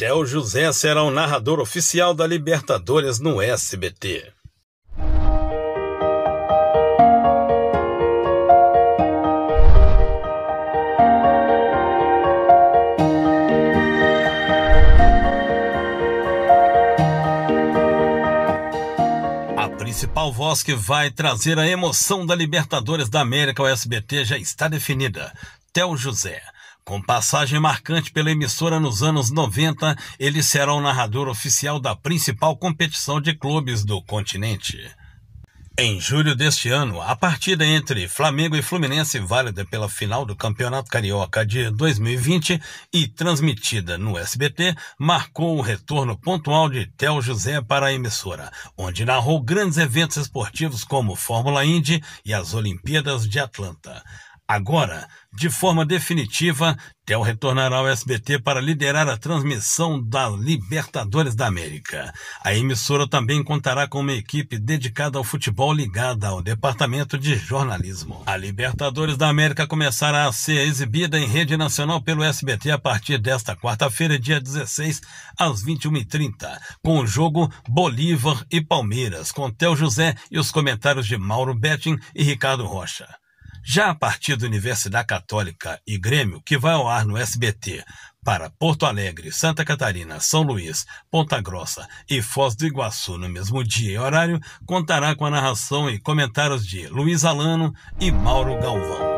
Theo José será o narrador oficial da Libertadores no SBT. A principal voz que vai trazer a emoção da Libertadores da América ao SBT já está definida: Theo José. Com passagem marcante pela emissora nos anos 90, ele será o narrador oficial da principal competição de clubes do continente. Em julho deste ano, a partida entre Flamengo e Fluminense, válida pela final do Campeonato Carioca de 2020 e transmitida no SBT, marcou o retorno pontual de Theo José para a emissora, onde narrou grandes eventos esportivos como Fórmula Indy e as Olimpíadas de Atlanta. Agora, de forma definitiva, Theo retornará ao SBT para liderar a transmissão da Libertadores da América. A emissora também contará com uma equipe dedicada ao futebol ligada ao departamento de jornalismo. A Libertadores da América começará a ser exibida em rede nacional pelo SBT a partir desta quarta-feira, dia 16, às 21h30, com o jogo Bolívar e Palmeiras, com Theo José e os comentários de Mauro Betting e Ricardo Rocha. Já a partir da Universidade Católica e Grêmio, que vai ao ar no SBT para Porto Alegre, Santa Catarina, São Luís, Ponta Grossa e Foz do Iguaçu no mesmo dia e horário, contará com a narração e comentários de Luiz Alano e Mauro Galvão.